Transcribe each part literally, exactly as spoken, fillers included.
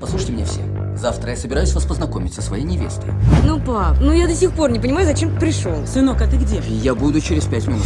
Послушайте меня все. Завтра я собираюсь вас познакомить со своей невестой. Ну, пап, ну я до сих пор не понимаю, зачем ты пришел. Сынок, а ты где? Я буду через пять минут.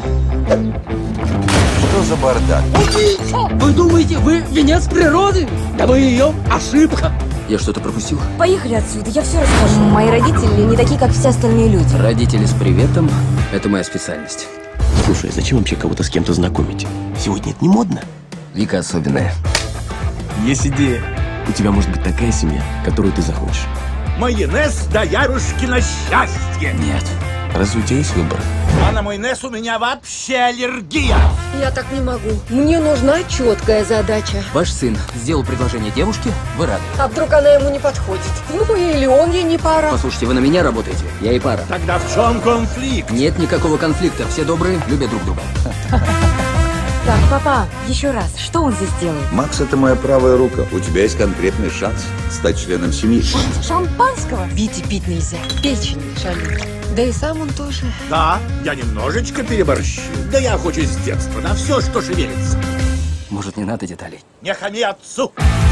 Что за бардак? Вы думаете, вы венец природы? Да вы ее ошибка. Я что-то пропустил? Поехали отсюда, я все расскажу. Мои родители не такие, как все остальные люди. Родители с приветом – это моя специальность. Слушай, зачем вообще кого-то с кем-то знакомить? Сегодня это не модно. Вика особенная. Есть идея. У тебя может быть такая семья, которую ты захочешь. Майонез да Ярушкино счастье. Нет. Разве у тебя есть выбор? А на майонез у меня вообще аллергия. Я так не могу. Мне нужна четкая задача. Ваш сын сделал предложение девушке, вы рады. А вдруг она ему не подходит? Ну, или он ей не пара. Послушайте, вы на меня работаете, я и пара. Тогда в чем конфликт? Нет никакого конфликта, все добрые, любят друг друга. Так, папа, еще раз, что он здесь делает? Макс, это моя правая рука. У тебя есть конкретный шанс стать членом семьи. Шампанского? Пить и пить нельзя. Печень шалит. Да и сам он тоже. Да, я немножечко переборщил. Да я хочу с детства, на все, что шевелится. Может, не надо деталей? Не хами отцу.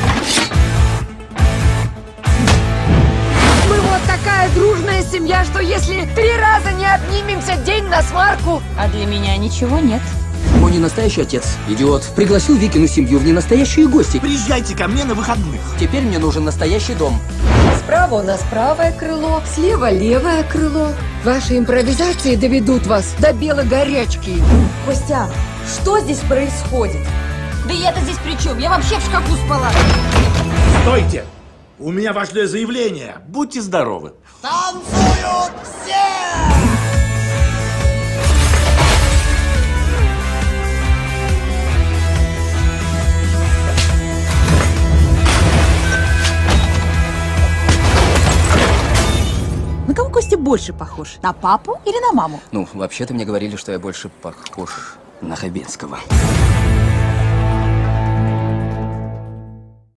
Мы вот такая дружная семья, что если три раза не обнимемся, день на смарку. А для меня ничего нет. Мой ненастоящий отец, идиот, пригласил Викину семью в ненастоящие гости. Приезжайте ко мне на выходных. Теперь мне нужен настоящий дом. Справа у нас правое крыло, слева левое крыло. Ваши импровизации доведут вас до белой горячки. Костя, что здесь происходит? Да я-то здесь при чем? Я вообще в шкафу спала. Стойте! У меня важное заявление. Будьте здоровы. Танцуют все! На кого Костя больше похож? На папу или на маму? Ну, вообще-то мне говорили, что я больше похож на Хабенского.